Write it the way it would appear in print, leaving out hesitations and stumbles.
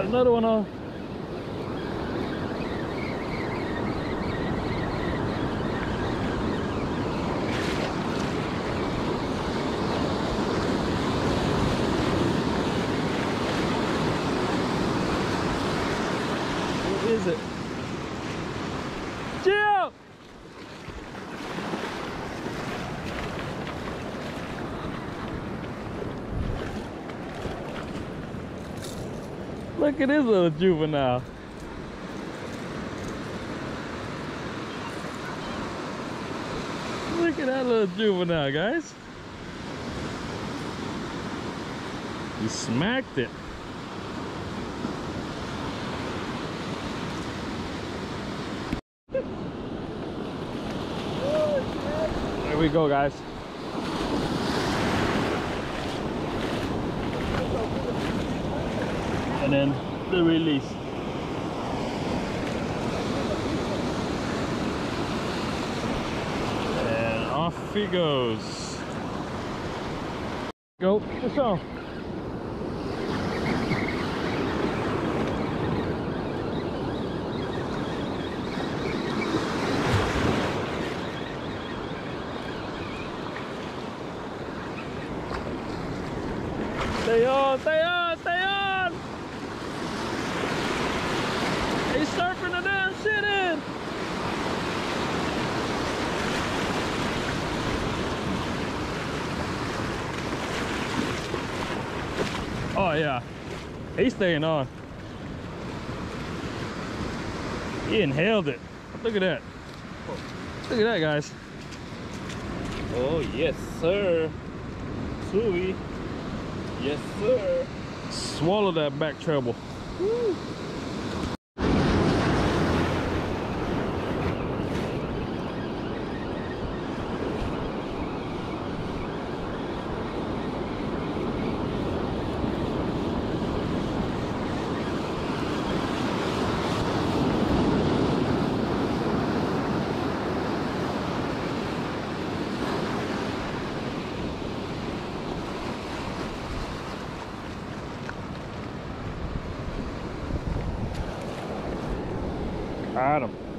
Got another one on. What is it? Geo! Look at this little juvenile. Look at that little juvenile, guys. He smacked it. There we go, guys. And then the release. And off he goes. Go, let's go. Stay on, stay on, stay on! He's surfing the damn shit in! Oh yeah, he's staying on. He inhaled it. Look at that. Look at that, guys. Oh yes, sir. Suey. Yes, sir. Swallow that back treble. Woo. Got him.